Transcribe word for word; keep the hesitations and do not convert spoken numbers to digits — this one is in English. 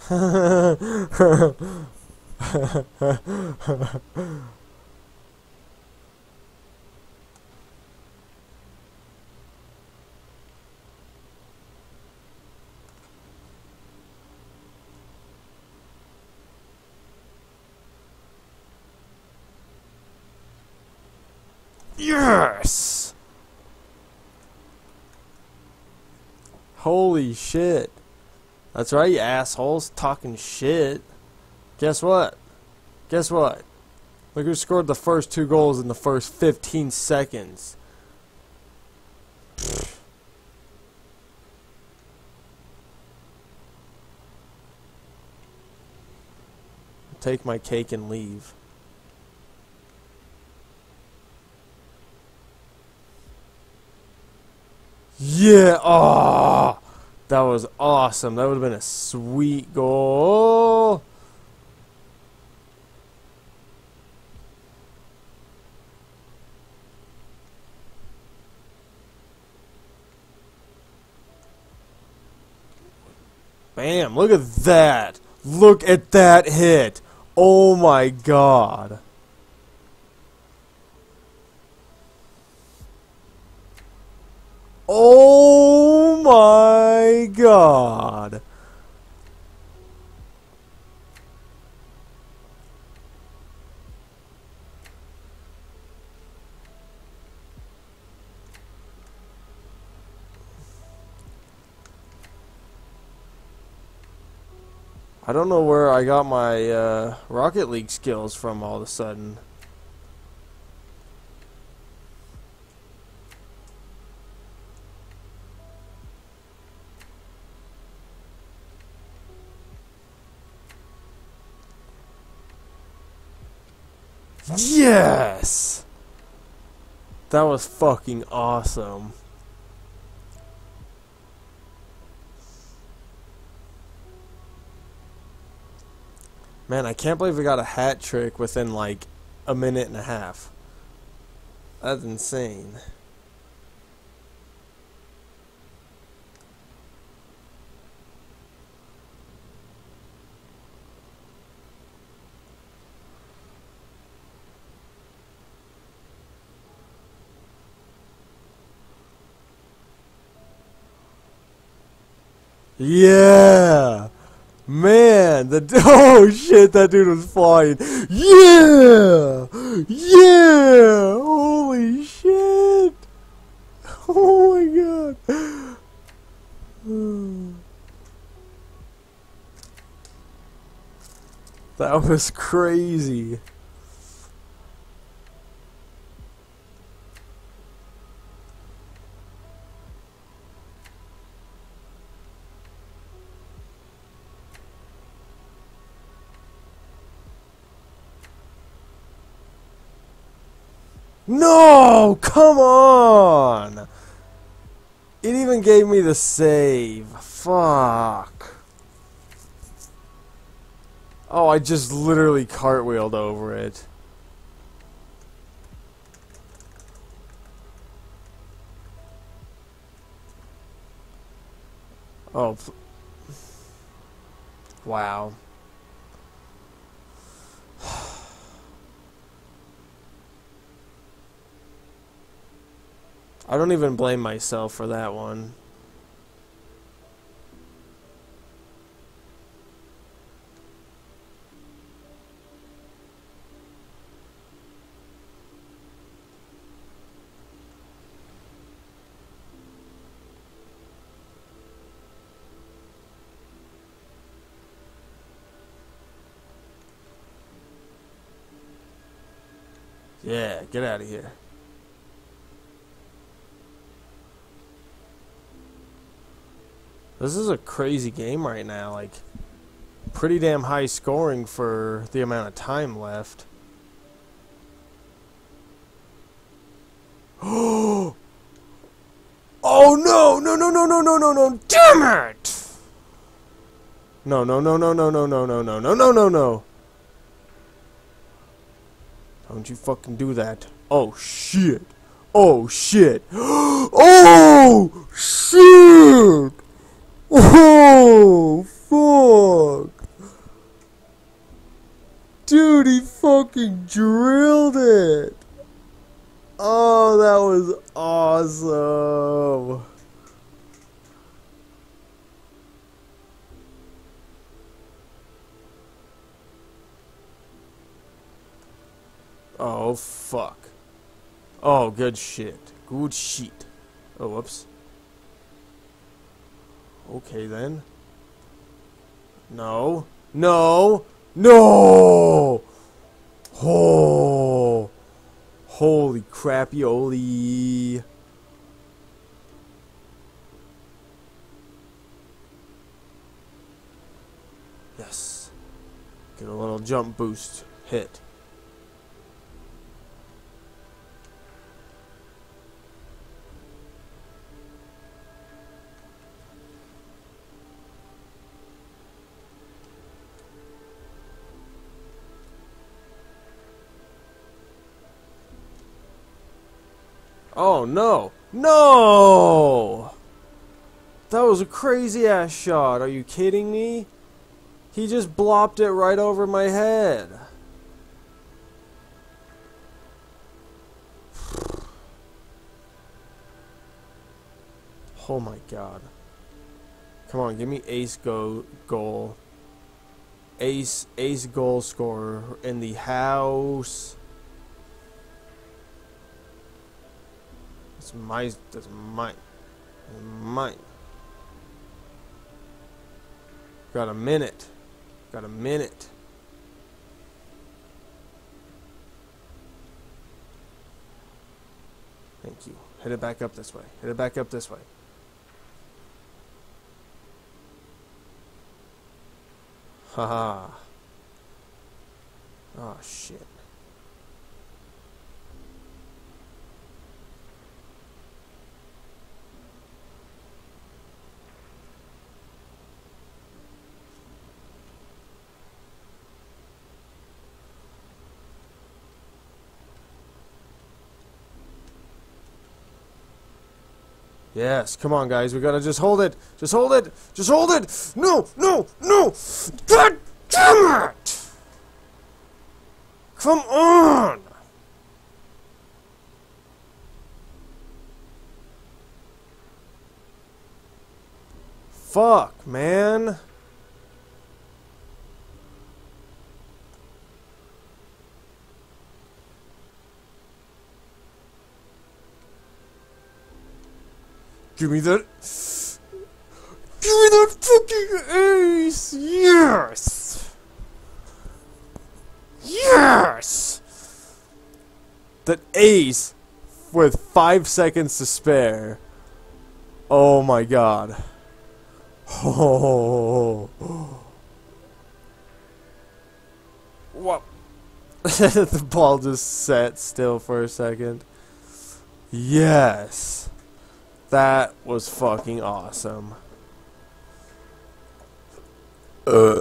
Yes! Holy shit. That's right, you assholes. Talking shit. Guess what? Guess what? Look who scored the first two goals in the first fifteen seconds. Pfft. Take my cake and leave. Yeah, oh, that was awesome. That would have been a sweet goal. Bam, look at that. Look at that hit. Oh my god. Oh my god. I don't know where I got my uh, Rocket League skills from all of a sudden. Yes! That was fucking awesome. Man, I can't believe we got a hat trick within like a minute and a half. That's insane. Yeah! Man, the oh shit, that dude was flying. Yeah, yeah, holy shit! Oh my god! That was crazy. No! Come on! It even gave me the save. Fuck. Oh, I just literally cartwheeled over it. Oh. Wow. I don't even blame myself for that one. Yeah, get out of here. This is a crazy game right now, like, pretty damn high scoring for the amount of time left. Oh! Oh no! No no no no no no no! Damn it! No no no no no no no no no no no no no! Don't you fucking do that. Oh shit! Oh shit! Oh shit! Oh, fuck! Dude, he fucking drilled it. Oh, that was awesome. Oh, fuck. Oh, good shit. Good shit. Oh, whoops. Okay, then. No. No. No! Oh. Holy crappy-oly. Yes. Get a little jump boost hit. Oh, no. No! That was a crazy ass shot. Are you kidding me? He just blopped it right over my head. Oh my god. Come on, give me ace go goal. Ace ace goal scorer in the house. That's my that's mine. Mine. Got a minute. Got a minute. Thank you. Hit it back up this way. Hit it back up this way. Haha. Oh shit. Yes, come on guys, we gotta just hold it. Just hold it. Just hold it. No, no, no. God damn it. Come on. Fuck, man. Give me that. Give me that fucking ace. Yes. Yes. That ace with five seconds to spare. Oh my god. Oh. What? The ball just sat still for a second. Yes. That was fucking awesome. Uh.